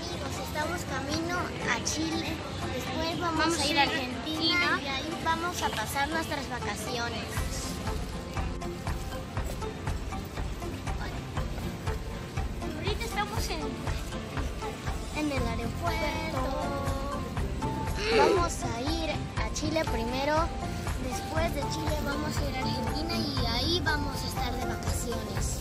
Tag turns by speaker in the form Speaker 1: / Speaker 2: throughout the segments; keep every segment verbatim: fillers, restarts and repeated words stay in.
Speaker 1: amigos, estamos camino a Chile, después vamos, vamos a ir a Argentina y ahí vamos a pasar nuestras vacaciones. Ahorita estamos en, en el aeropuerto. Vamos a ir a Chile primero, después de Chile vamos a ir a Argentina y ahí vamos a estar de vacaciones.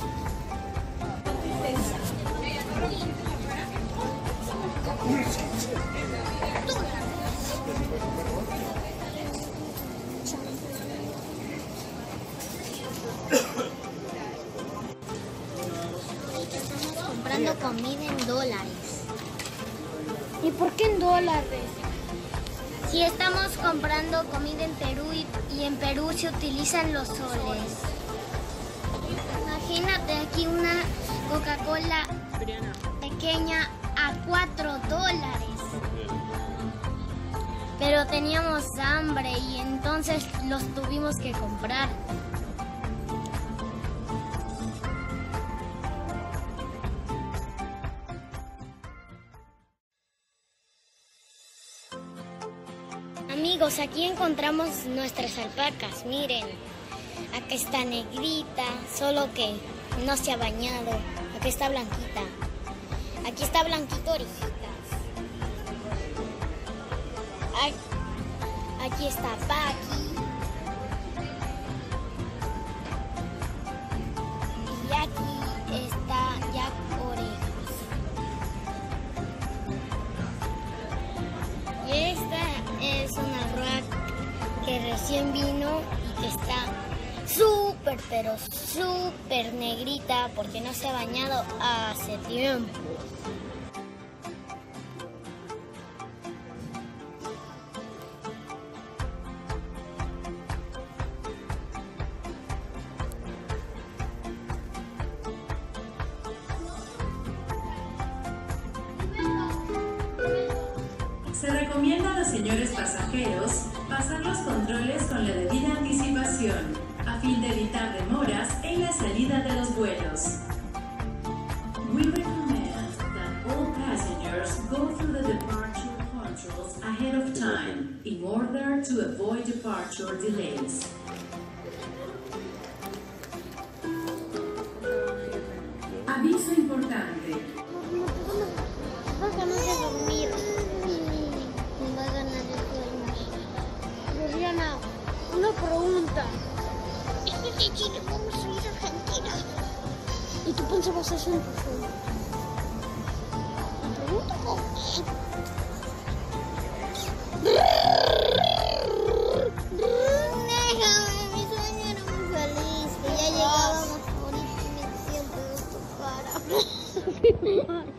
Speaker 1: Estamos comprando comida en dólares.
Speaker 2: ¿Y por qué en dólares?
Speaker 1: Si estamos comprando comida en Perú y, y en Perú se utilizan los soles. Imagínate aquí una Coca-Cola pequeña a cuatro dólares. Pero teníamos hambre y entonces los tuvimos que comprar. Amigos, aquí encontramos nuestras alpacas, miren. Acá está negrita, solo que no se ha bañado. Aquí está blanquita. Aquí está blanquito orejitas. Aquí está Paqui. Y aquí está Jack Orejas. Y esta es una rack que recién vino y que está súper, pero súper negrita porque no se ha bañado hace tiempo.
Speaker 3: Se recomienda a los señores pasajeros pasar los controles con la debida anticipación, a fin de evitar demoras en la salida de los vuelos. We recommend that all passengers go through the departure controls ahead of time in order to avoid departure delays. Aviso importante.
Speaker 1: Tengo ganas de dormir. Tengo ganas de dormir.
Speaker 2: Liliana, una pregunta.
Speaker 1: Este de Chile, vamos a ir a Argentina.
Speaker 2: ¿Y tú pensabas hacer en persona?
Speaker 1: Me pregunto con qué. Déjame, mi sueño era muy feliz. Que ya llegábamos ahorita y me siento de tu cara.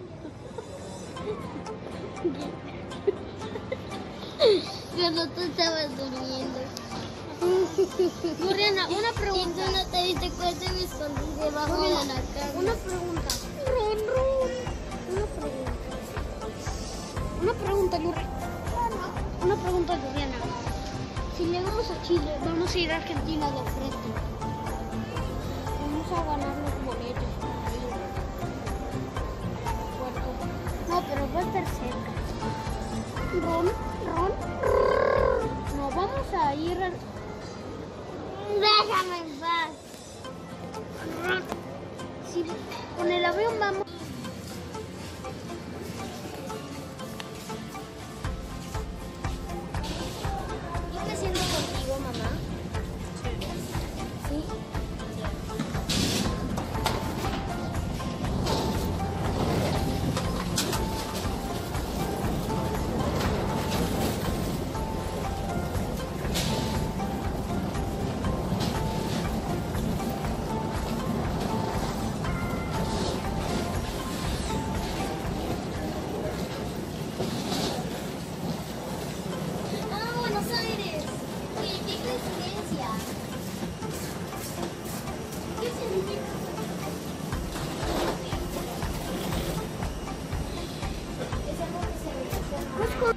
Speaker 1: Cuando tú estabas durmiendo.
Speaker 2: Liliana, una
Speaker 1: Y
Speaker 2: pregunta.
Speaker 1: tú no te diste cuenta y me escondí debajo de
Speaker 2: Liliana,
Speaker 1: la cama.
Speaker 2: una pregunta.
Speaker 1: Ron, ron.
Speaker 2: Una pregunta. Una pregunta, Liliana. Una pregunta, Liliana. Si llegamos a Chile, vamos a ir a Argentina de frente. Vamos a ganar los boletos para ir al puerto. No, pero va a estar cerca. Ron, Ron. No, vamos a ir a...
Speaker 1: Déjame en paz.
Speaker 2: Ron. Si con el avión vamos...
Speaker 1: Yo me siento contigo, mamá. Sí. Ah, Buenos Aires. Oye, qué coincidencia. ¿Qué significa? Es algo que se relaciona.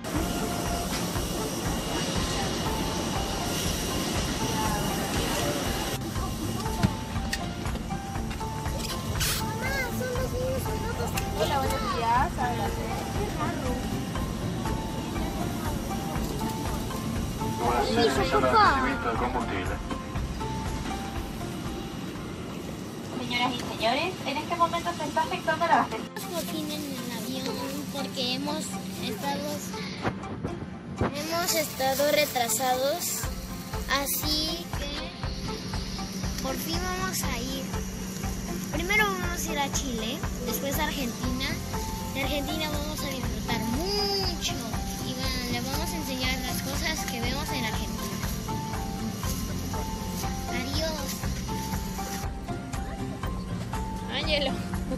Speaker 1: Mamá, son los niños soldados que...
Speaker 4: Hola, buenos días. casa, de la sede.
Speaker 2: Y su papá.
Speaker 4: Señoras y señores, en este momento se está efectuando la abastecimiento.
Speaker 1: Por fin en el avión porque hemos estado hemos estado retrasados, así que por fin vamos a ir. Primero vamos a ir a Chile, después a Argentina. De Argentina vamos a disfrutar mucho y va- le vamos a enseñar las cosas que vemos en Argentina. Adiós. Ángelo.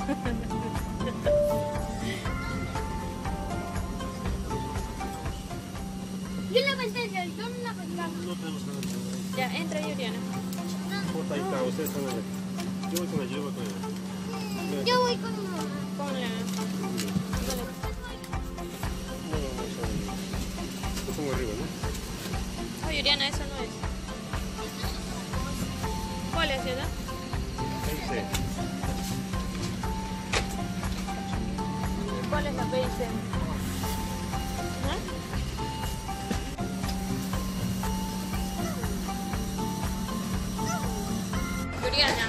Speaker 2: Yo en la pantalla, yo en la pantalla.
Speaker 5: Ya, entra Juliana.
Speaker 6: Ahí está, ustedes están allá. Yo voy con ella, yo voy con ella.
Speaker 2: Yo voy con mi mamá.
Speaker 5: Ponla. Dale.
Speaker 6: No, no, no, no. Lo pongo arriba, ¿no?
Speaker 5: Oh, Juliana, eso no es. ¿Cuál es esa?
Speaker 6: Ahí sí.
Speaker 5: ¿Cuál es la B y C? ¿Ah? Juliana.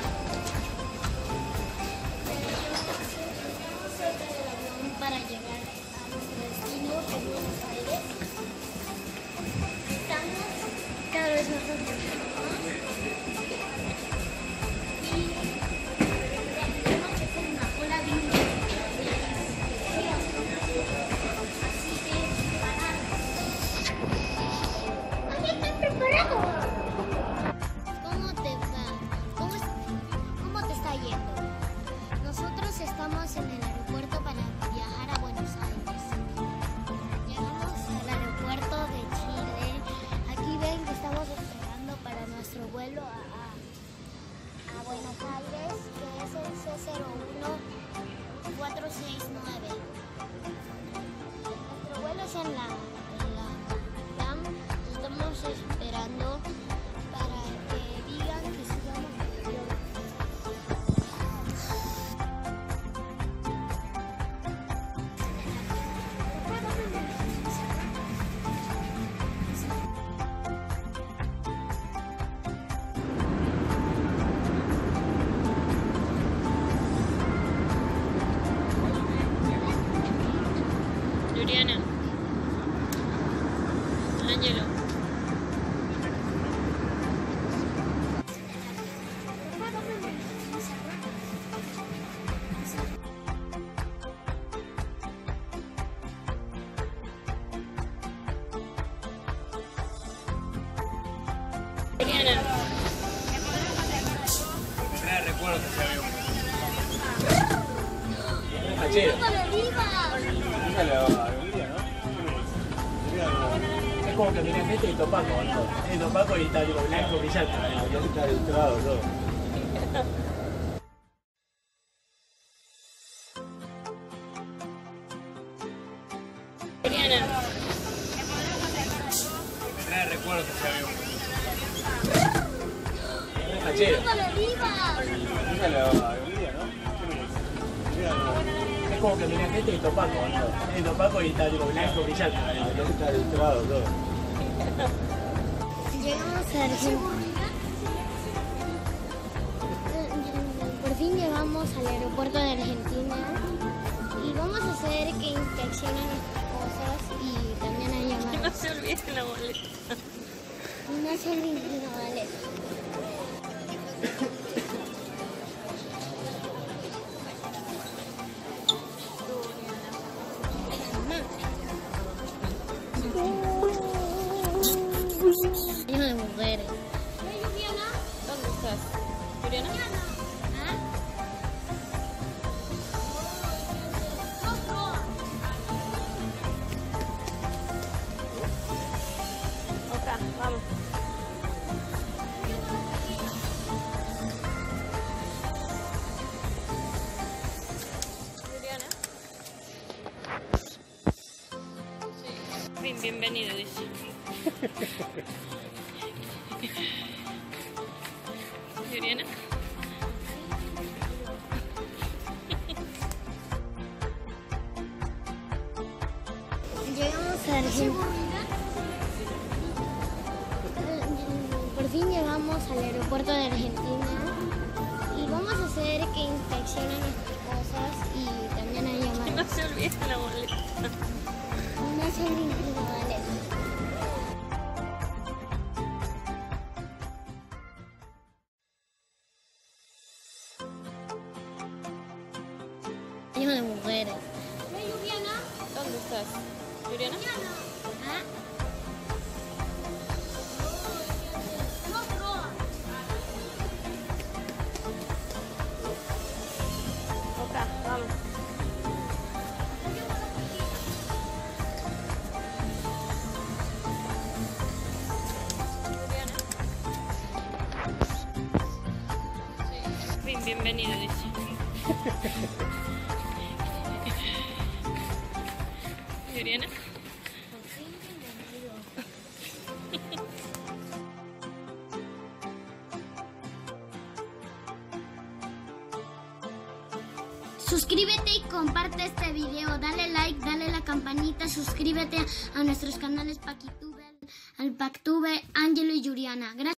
Speaker 1: Para llegar a nuestro destino, que es Buenos Aires. Estamos cada vez más rápido. Y tenemos que hacer una cola bien. Así que preparados.
Speaker 2: ¡Ay, estoy preparado!
Speaker 1: ¿Cómo te va? ¿Cómo, es- cómo te está yendo? Nosotros estamos en el aeropuerto para viajar a Buenos Aires. Llegamos al aeropuerto de Chile. Aquí ven que estamos esperando para nuestro vuelo a, a- a Buenos Aires, que es el C cero uno cuatro seis nueve. Nuestro vuelo es en la, en la TAM. Estamos esperando para que digan que sigamos el avión.
Speaker 5: Juliana. Ángelo. Juliana.
Speaker 7: Trae recuerdos de ese avión. Hachero. Dígalo algún día, ¿no? Es como que mirás este y Topaco, ¿no? Es Topaco y está tipo blanco brillante. Ya está ilustrado todo.
Speaker 5: Juliana.
Speaker 7: Trae recuerdos de ese avión. Hachero. Dígalo algún día, ¿no? Es como que mirás este y Topaco, ¿no? Es Topaco y está tipo blanco brillante. Ya está ilustrado todo.
Speaker 1: Llegamos a Argentina. Por fin llegamos al aeropuerto de Argentina y vamos a hacer que inspeccionen cosas y también a
Speaker 5: No
Speaker 1: llamar.
Speaker 5: se olviden la boleta.
Speaker 1: No se olviden la maleta. Lleno de mujeres.
Speaker 5: ¿Dónde estás? Juliana. Acá, vamos. Juliana. Sí. Bien, bienvenido, dice. Juliana.
Speaker 1: a Argentina. Por fin llegamos al aeropuerto de Argentina y vamos a hacer que inspeccionen nuestras cosas y también a llamar.
Speaker 5: No se olvide la boleta.
Speaker 1: No se olviden la maleta. Baño de mujeres.
Speaker 5: ¿Dónde estás? ¿Juliana?
Speaker 1: ¿Ah?
Speaker 5: Acá, vamos. Juliana. Sí. Bien, bienvenido, dice. Juliana.
Speaker 2: Suscríbete y comparte este video, dale like, dale la campanita, suscríbete a nuestros canales Paquitube, al Pactube, Ángelo y Juliana. Gracias.